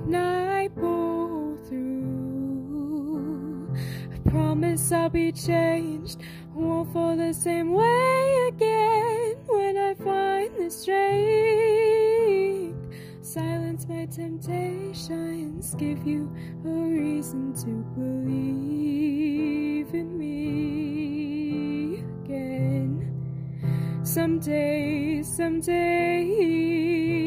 and I pull through. I promise I'll be changed, won't fall the same way again. When I find the strength, silence my temptations, give you a reason to believe in me again. Someday, someday